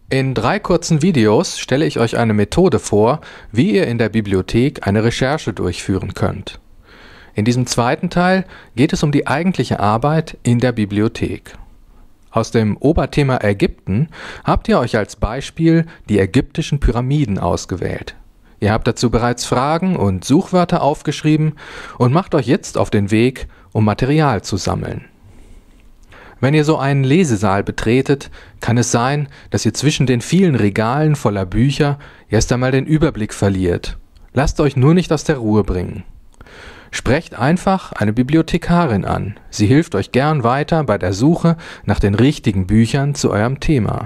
In 3 kurzen Videos stelle ich euch eine Methode vor, wie ihr in der Bibliothek eine Recherche durchführen könnt. In diesem zweiten Teil geht es um die eigentliche Arbeit in der Bibliothek. Aus dem Oberthema Ägypten habt ihr euch als Beispiel die ägyptischen Pyramiden ausgewählt. Ihr habt dazu bereits Fragen und Suchwörter aufgeschrieben und macht euch jetzt auf den Weg, um Material zu sammeln. Wenn ihr so einen Lesesaal betretet, kann es sein, dass ihr zwischen den vielen Regalen voller Bücher erst einmal den Überblick verliert. Lasst euch nur nicht aus der Ruhe bringen. Sprecht einfach eine Bibliothekarin an. Sie hilft euch gern weiter bei der Suche nach den richtigen Büchern zu eurem Thema.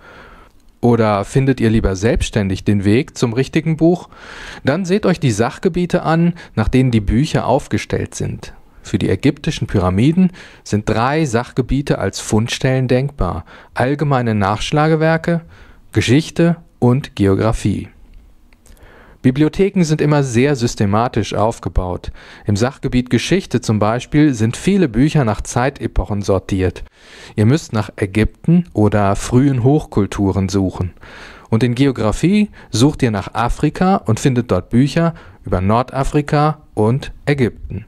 Oder findet ihr lieber selbstständig den Weg zum richtigen Buch? Dann seht euch die Sachgebiete an, nach denen die Bücher aufgestellt sind. Für die ägyptischen Pyramiden sind 3 Sachgebiete als Fundstellen denkbar: allgemeine Nachschlagewerke, Geschichte und Geographie. Bibliotheken sind immer sehr systematisch aufgebaut. Im Sachgebiet Geschichte zum Beispiel sind viele Bücher nach Zeitepochen sortiert. Ihr müsst nach Ägypten oder frühen Hochkulturen suchen. Und in Geographie sucht ihr nach Afrika und findet dort Bücher über Nordafrika und Ägypten.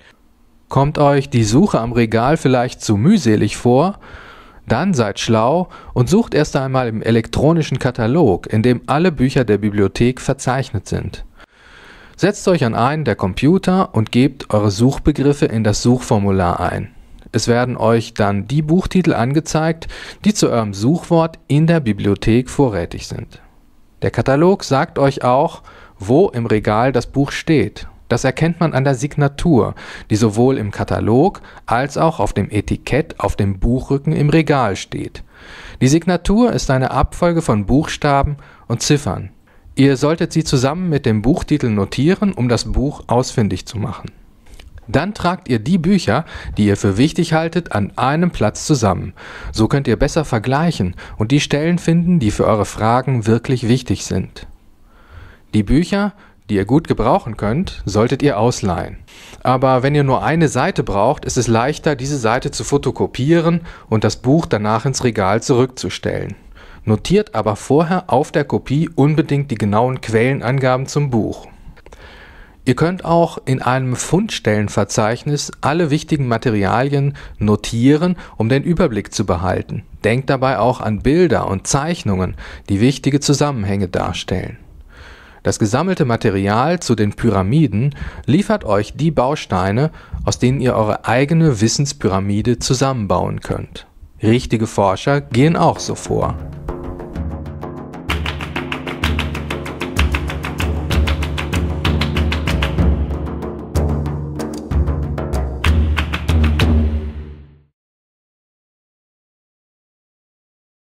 Kommt euch die Suche am Regal vielleicht zu mühselig vor? Dann seid schlau und sucht erst einmal im elektronischen Katalog, in dem alle Bücher der Bibliothek verzeichnet sind. Setzt euch an einen der Computer und gebt eure Suchbegriffe in das Suchformular ein. Es werden euch dann die Buchtitel angezeigt, die zu eurem Suchwort in der Bibliothek vorrätig sind. Der Katalog sagt euch auch, wo im Regal das Buch steht. Das erkennt man an der Signatur, die sowohl im Katalog als auch auf dem Etikett auf dem Buchrücken im Regal steht. Die Signatur ist eine Abfolge von Buchstaben und Ziffern. Ihr solltet sie zusammen mit dem Buchtitel notieren, um das Buch ausfindig zu machen. Dann tragt ihr die Bücher, die ihr für wichtig haltet, an einem Platz zusammen. So könnt ihr besser vergleichen und die Stellen finden, die für eure Fragen wirklich wichtig sind. Die Bücher, die ihr gut gebrauchen könnt, solltet ihr ausleihen. Aber wenn ihr nur eine Seite braucht, ist es leichter, diese Seite zu fotokopieren und das Buch danach ins Regal zurückzustellen. Notiert aber vorher auf der Kopie unbedingt die genauen Quellenangaben zum Buch. Ihr könnt auch in einem Fundstellenverzeichnis alle wichtigen Materialien notieren, um den Überblick zu behalten. Denkt dabei auch an Bilder und Zeichnungen, die wichtige Zusammenhänge darstellen. Das gesammelte Material zu den Pyramiden liefert euch die Bausteine, aus denen ihr eure eigene Wissenspyramide zusammenbauen könnt. Richtige Forscher gehen auch so vor.